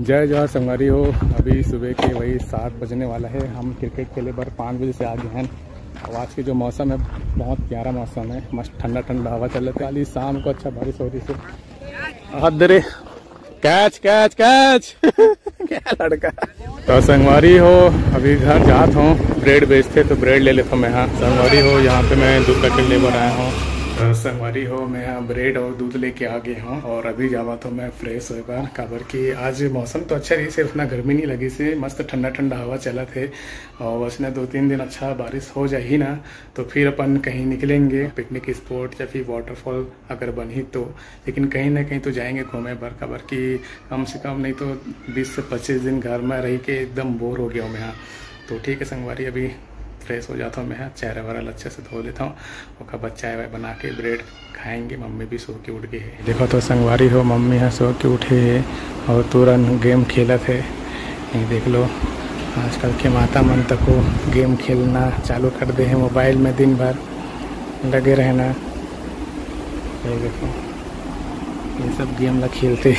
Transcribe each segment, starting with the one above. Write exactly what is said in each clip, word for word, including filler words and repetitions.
जय जवाहर संगवारी हो। अभी सुबह के वही सात बजने वाला है। हम क्रिकेट खेले पर पाँच बजे से आ गए हैं। और आज के जो मौसम है बहुत प्यारा मौसम है, मस्त ठंडा ठंडा हवा चल रहा है। खाली शाम को अच्छा बारिश हो रही है। अदरे कैच कैच कैच क्या लड़का। तो संगवारी हो अभी घर जात हूँ, ब्रेड बेचते तो ब्रेड ले लेता हूँ मैं। यहाँ संगवारी हो, यहाँ पे मैं दूध पैकेट लेकर आया हूँ। तो संगवारी हो मैं यहाँ ब्रेड और दूध लेके आ गया हूँ और अभी जावा तो मैं फ्रेश होगा। काबर की आज मौसम तो अच्छा रही से, उतना गर्मी नहीं लगी से, मस्त ठंडा ठंडा हवा चला थे। और बस ना दो तीन दिन अच्छा बारिश हो जाए ही ना तो फिर अपन कहीं निकलेंगे पिकनिक स्पॉट या फिर वाटरफॉल अगर बनी तो। लेकिन कहीं ना कहीं तो जाएंगे घूमे भर। काबर की कम से कम नहीं तो बीस से पच्चीस दिन घर में रह के एकदम बोर हो गया हूँ मैं यहाँ। तो ठीक है संगवारी, अभी फ्रेश हो जाता हूँ मैं, चेहरा वगैरह अच्छे से धो लेता हूँ। और कब चाय वाय बना के ब्रेड खाएंगे। मम्मी भी सो के उठ गई है। देखो तो संगवारी हो, मम्मी यहाँ सो के उठे है और तुरंत गेम खेला थे। ये देख लो, आजकल के माता मन तक को गेम खेलना चालू कर दे हैं, मोबाइल में दिन भर लगे रहना। ये देखो ये सब गेम ला खेलते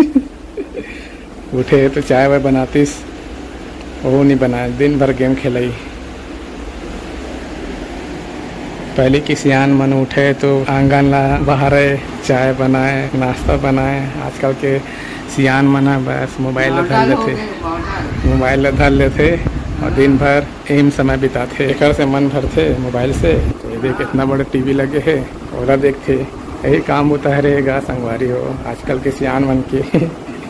उठे तो चाय वाय बनातीस, वो नहीं बनाए, दिन भर गेम खेलाई। पहले की सियान मन उठे तो आंगन ला बहारे चाय बनाए, नाश्ता बनाए। आजकल के सियान मन बस मोबाइल धर लेते मोबाइल धर लेते और दिन भर एम समय बिताते। एक से मन भरते मोबाइल से। तो ये देख इतना बड़े टीवी लगे है और देखते, यही काम होता है रहेगा संगवारी हो आजकल के सियान मन के।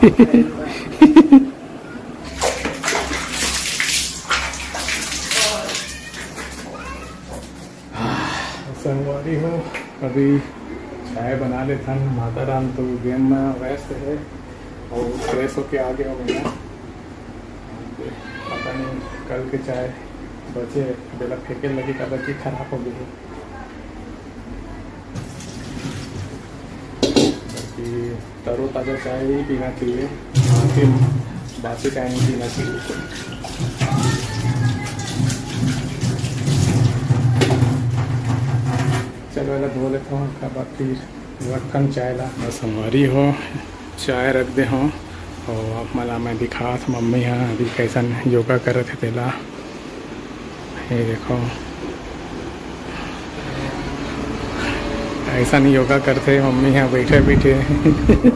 संगवारी हो अभी चाय बना लेता हूँ। माता राम तो गेम में व्यस्त है और फ्रेश होके आ गया हूँ मैं। पता नहीं कल के चाय बचे बेला फेंके लगी का बची खराब हो गई। बाकी तरो ताज़ा चाय ही पीना चाहिए, बाकी बासी चाय नहीं पीना चाहिए। चलो वाला धो लेता हूँ, का बाकी रखन चाय ला। संगवारी हो चाय रख दे हूँ और मला मैं दिखा था मम्मी यहाँ अभी कैसा योगा कर रहे थे तेला। ये देखो ऐसा नहीं योगा करते मम्मी यहाँ बैठे बैठे।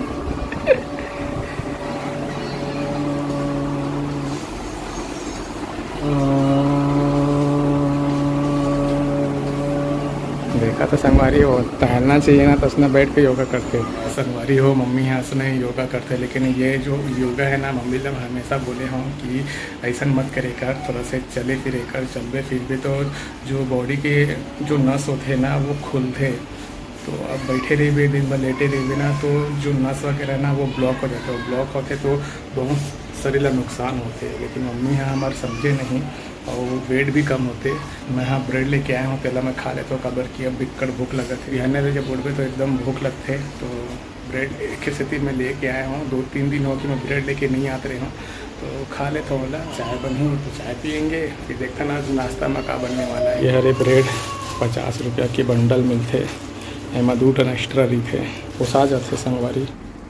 देखा तो संगवारी हो टहलना चाहिए ना, तो उसने बैठ के योगा करते। संगवारी हो मम्मी यहाँ से नहीं योगा करते, लेकिन ये जो योगा है ना मम्मी लोग हमेशा बोले हों कि ऐसा मत करे कर, थोड़ा से चले फिरे कर। चलबे फिरबे तो जो बॉडी के जो नस होते हैं ना वो खुलते। तो अब बैठे रहिए दिन भर लेटे रहिए ना तो जो नस वगैरह ना वो ब्लॉक हो जाते हैं। ब्लॉक होते तो बहुत शरीर ला नुकसान होते। लेकिन मम्मी यहाँ हमारे समझे नहीं और वेट भी कम होते। मैं यहाँ ब्रेड लेके आया हूँ, पहला मैं खा लेता हूँ। काबर की अब बिकट भूख लगा थी बिहार जब उठबे तो एकदम भूख लगते। तो ब्रेड एक स्थिति में लेके आया हूँ, दो तीन दिन हो कि मैं ब्रेड लेके नहीं आते रहे हूँ। तो खा लेता हूँ। बोला चाय बनी तो चाय पियेंगे, फिर देखता ना नाश्ता में का बनने वाला है। ये हरे ब्रेड पचास रुपया के बंडल मिलते, एमा दो टन एक्स्ट्रा रही पोसा जाते संगवारी।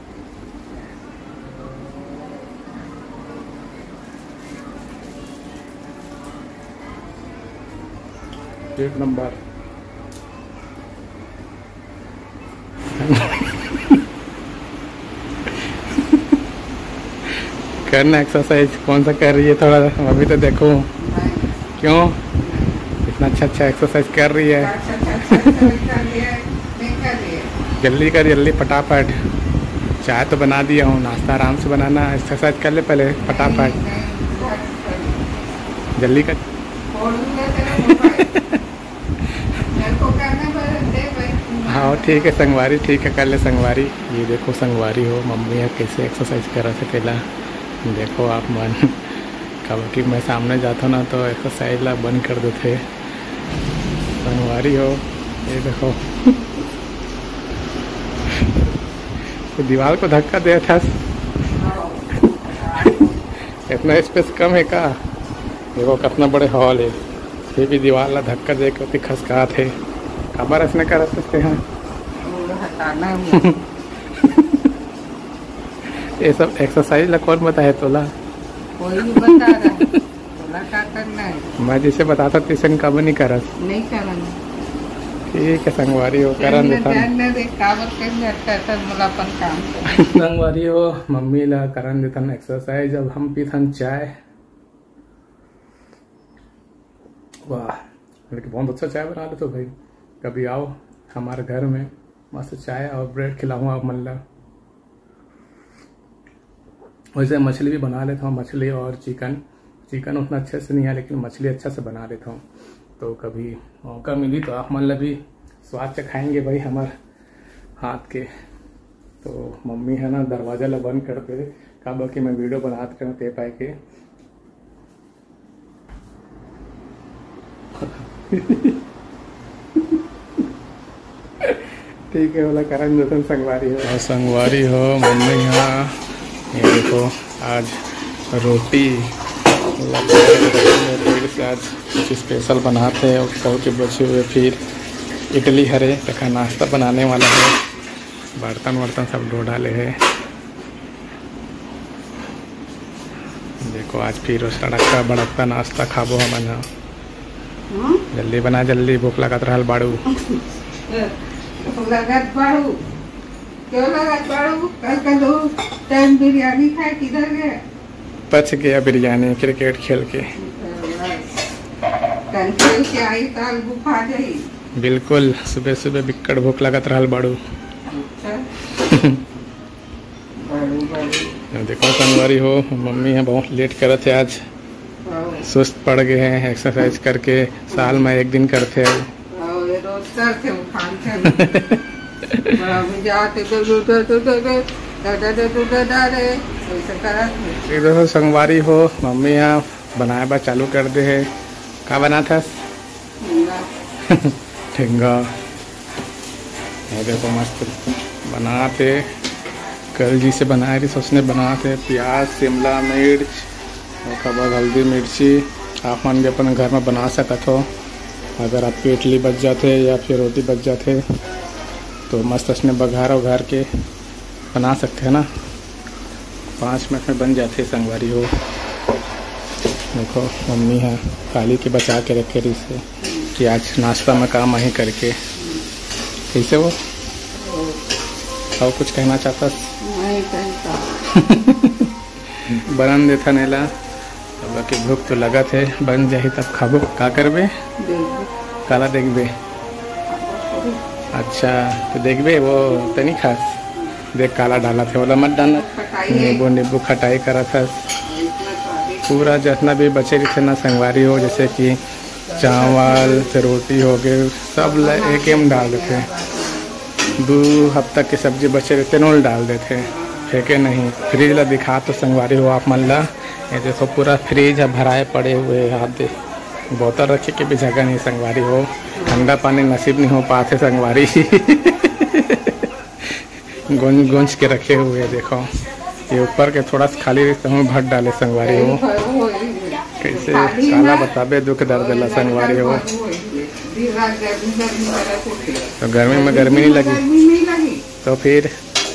एक नंबर करना एक्सरसाइज कौन सा कर रही है थोड़ा अभी तो देखो। क्यों इतना अच्छा अच्छा एक्सरसाइज कर रही है। जल्दी कर जल्दी फटाफट। चाय तो बना दिया हूँ, नाश्ता आराम से बनाना, एक्सरसाइज कर ले पहले फटाफट जल्दी कर। हाँ ठीक है संगवारी, ठीक है कर ले संगवारी। ये देखो संगवारी हो मम्मी है कैसे एक्सरसाइज कर रहा था पहला। देखो आप मन कब कि मैं सामने जाता हूँ ना तो एक्सरसाइज ला बंद कर देते संगवारी हो। ये देखो तो दीवार को धक्का दिया था। इतना स्पेस कम है का? देखो कितना बड़े हॉल है, फिर भी दीवार ला धक्का दे के खसका थे। खबर इसने कर सकते हैं ये सब एक्सरसाइज ला कौन बताए तोला? कोई भी बता रहा है, तोला क्या करना है? मैं जिसे बताता तीसन कब नहीं करस। नहीं करना। ठीक है संगवारी हो, करन देता संगवारी हो मम्मी ला करन देता एक्सरसाइज। अब हम पीथन चाय। वाह, लेकिन बहुत अच्छा चाय बना ले तो भाई, कभी आओ हमारे घर में, मस्त चाय और ब्रेड खिलाऊंगा आप मन ला। वैसे मछली भी बना लेता हूँ, मछली और चिकन। चिकन उतना अच्छे से नहीं है, लेकिन मछली अच्छा से बना लेता हूँ। तो कभी मौका मिली तो आप मन ला भी स्वाद चखाएंगे भाई हमारे हाथ के। तो मम्मी है ना दरवाजा ला बंद कर दे, कब कि मैं वीडियो बनाते रहूँ ते पाए के। ठीक है बोला करन जतन संगवारी हो। और संगवारी हो मम्मी यहाँ ये देखो आज रोटी से आज कुछ स्पेशल बनाते हैं, और कल के बचे हुए फिर इडली हरे तक नाश्ता बनाने वाला है। बर्तन वर्तन सब धो डाले हैं। देखो आज फिर सड़का बड़कता नाश्ता खाबो हमन यहाँ। जल्दी बना, जल्दी भूख लगत रहल बाड़ू। लगत बाड़ू क्यों लगत बाड़ू? कल कल टाइम बिरयानी खाए किधर गए? पच गया बिरयानी क्रिकेट खेल के। कल खेल के आई ताल भूख आ जाई। बिल्कुल, सुबह सुबह बिक्कड़ भूख लगत रहल बाड़ू। अच्छा देखो संगवारी हो मम्मी है बहुत लेट करत है आज, सुस्त पड़ गए हैं एक्सरसाइज करके। साल में एक दिन करते हैं, रोज करते वो खाते जाते तो तो तो तो तो देखो संगवारी हो मम्मी यहाँ बनाए बा चालू कर दे है। क्या बना था? ठेंगा। ये देखो मस्त बनाते, कल जी से बनाए रही सोचने बनाते। प्याज, शिमला मिर्च और कबाब, हल्दी, मिर्ची आप मन भी अपन घर में बना सकत हो। अगर आपकी इडली बच जाते या फिर रोटी बच जाते तो मस्त उसने बघार उघार के बना सकते हैं ना, पाँच मिनट में बन जाते संगवारी हो। देखो मम्मी है काली के बचा के रखे रही से कि आज नाश्ता में काम ही करके। कैसे वो और कुछ कहना चाहता? नहीं कहता। बनन देता नेला। अब की भूख तो लगा थे, बन जाही तब खाबो। का करबे? काला देखबे? अच्छा तो देखबे वो तो नहीं खास। देख काला डाला थे, वाला मत डालना। नींबू नींबू खटाई करा था पूरा। जितना भी बचे थे ना संगवारी हो, जैसे कि चावल फिर रोटी हो गए, सब एक एम डाल देते। दो हफ्ता की सब्जी बचे रहते नोल डाल देते, फेंके नहीं। फ्रिज ला दिखा तो संगवारी हो आप मन ला, ये देखो पूरा फ्रिज है भराए पड़े हुए। हाथ दे बोतल रखे के भी जगह नहीं संगवारी हो। ठंडा पानी नसीब नहीं हो पाते संगवारी। गूंज गूंज के रखे हुए देखो। ये ऊपर के थोड़ा सा खाली रहता हूँ भर डाले संगवारी हो। कैसे काला बताबे दुख दर्द ला संगवारी हो। तो गर्मी में गर्मी नहीं लगी तो फिर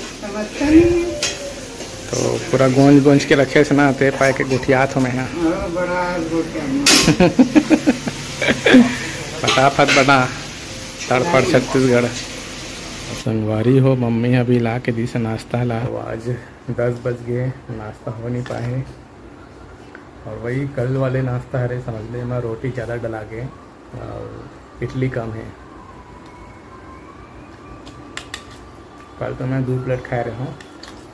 तो पूरा गूंज गूंज के रखे से ना ते पाए के गुठियात हो मैं यहाँ। फटाफट बना तड़पड़ छत्तीसगढ़। संगवारी हो मम्मी अभी ला के दी से नाश्ता ला। तो आज दस बज गए, नाश्ता हो नहीं पाए। और वही कल वाले नाश्ता हरे समझ ले, मैं रोटी ज़्यादा डला के और इडली कम है। कल तो मैं दो प्लेट खा रहा हूँ,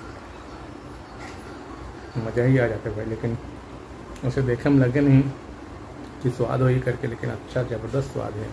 मज़ा ही आ जाता भाई। लेकिन उसे देखे में लगे नहीं कि स्वाद हो ही करके, लेकिन अच्छा ज़बरदस्त स्वाद है।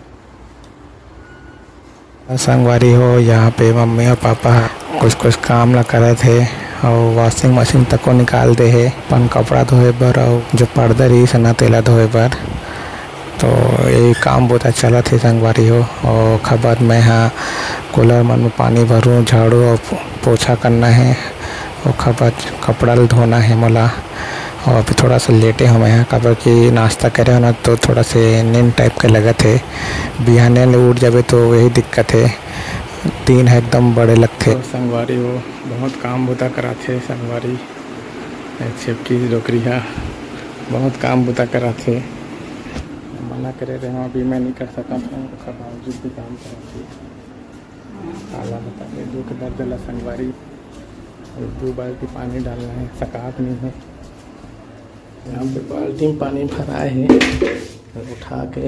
संगवारी हो यहाँ पे मम्मी और पापा कुछ कुछ काम ला करे थे और वॉशिंग मशीन तक को निकाल दे है पन कपड़ा धोए बर और जो पर्दा रही सना तेला धोए बर। तो ये काम बहुत अच्छा चला थे संगवारी हो। और खबर मैं यहाँ कूलर मन में पानी भरूँ, झाड़ू और पोछा करना है और खबर कपड़ा धोना है मोला। और अभी थोड़ा सा लेटे हम यहाँ खबर कि नाश्ता करे हो ना तो थोड़ा से नींद टाइप के लगा थे। बिहाने ले उठ जावे तो यही दिक्कत है। तीन है एकदम बड़े लगते। तो संगवारी हो बहुत काम बुता कराथे संगवारी छिपकी डोकरी है बहुत काम बुता कराथे। मना करे रहे हूँ अभी मैं नहीं कर सकता हूँ उसका बावजूद भी काम कराथे। काला बता के दुख दर्द ला संगवारी दो बाल्टी पानी डालना है सकात नहीं है। यहाँ पे बाल्टी में पानी भराए है उठा के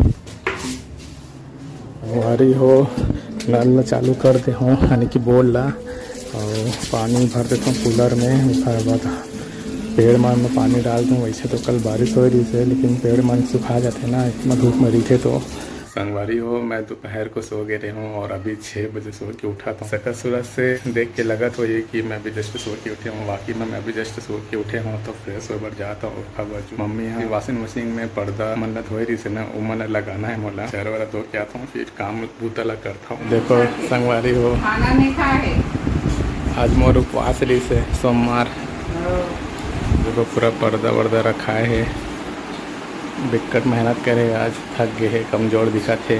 संगवारी हो नल चालू कर दे हूँ यानी कि बोल ला और पानी भर देता हूँ कूलर में। उसके बाद पेड़ मान में पानी डाल दूँ। वैसे तो कल बारिश हो रही है लेकिन पेड़ मान सूखा जाते ना इतना धूप में रही थे। तो संगवारी हो मैं दोपहर को सो गए रहे हूँ और अभी छः बजे सो के उठा था। सकल सूरज से देख के लगा तो ये कि मैं भी जस्ट सो के उठे हूँ। वाकई में मैं भी जस्ट सो के उठे हूँ तो फ्रेश होकर जाता हूँ। अब मम्मी यहाँ वॉशिंग मशीन में पर्दा मन्नत हो रही से ना वो मन लगाना है मोला चेहरा वाला धो के आता हूँ फिर काम बूतला करता हूँ। देखो संगवारी हो खाना नहीं खाए आज मोर उपवास रही से सोमवार। देखो पूरा पर्दा वर्दा रखा है दिक्कत मेहनत करे आज थक गए है कमजोर दिखा थे।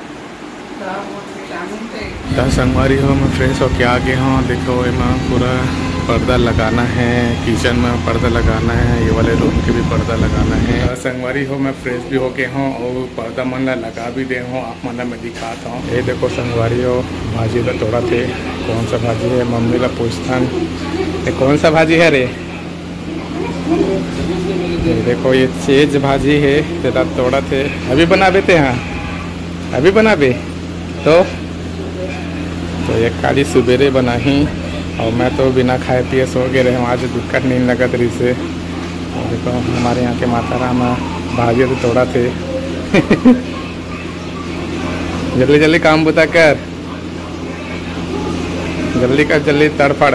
तो संगवारी हो मैं फ्रेश होके आ गया हूँ। देखो मैं पूरा पर्दा लगाना है किचन में पर्दा लगाना है ये वाले रूम के भी पर्दा लगाना है। तो संगवारी हो मैं फ्रेश भी हो गया हूँ और पर्दा मन लगा भी दे हूँ आप मन में दिखाता हूँ। ये देखो संगवारी हो भाजी का तोड़ा थे कौन सा भाजी है मम्मी का पूछता ये कौन सा भाजी है रे। देखो ये चेज भाजी है तेरा तोड़ा थे अभी बना देते हैं अभी बना बे तो तो ये खाली सुबेरे बना ही और मैं तो बिना खाए पिए सो गए रहे आज दिक्कत नहीं लगा तरी से। और देखो हमारे यहाँ के माता रामा भाजी तो तोड़ा थे जल्दी जल्दी काम बुता कर जल्दी कर जल्दी तड़फड़।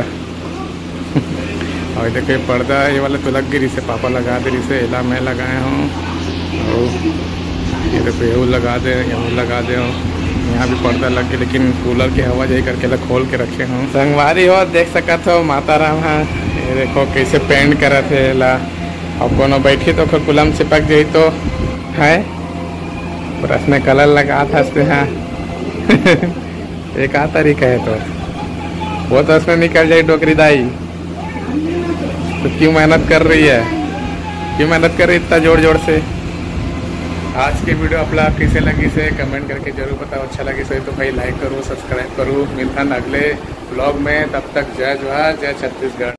और देखो पर्दा ये वाला तो लग गई से पापा लगा दे रही से एला मैं लगाए हूँ और ये देखो ये लगा दे ये लगा दे यहाँ भी पर्दा लग गया लेकिन कूलर की हवा जाई करके खोल के रखे हूँ। संगवारी हो देख सकत हो माता राम हाँ ये देखो कैसे पेंट करा थे ला और कोनो बैठी तो फिर कुलम चिपक गई तो है और इसमें कलर लगा था इसमें हाँ एक आ तरीका है तो वो तो उसमें निकल जाए डोकरी दाई। तो क्यों मेहनत कर रही है क्यों मेहनत कर रही है इतना जोर जोर से। आज की वीडियो आप लोग कैसे लगी से कमेंट करके जरूर बताओ। अच्छा लगी सही तो भाई लाइक करो सब्सक्राइब करो। मिलता अगले ब्लॉग में तब तक जय जोहार जय छत्तीसगढ़।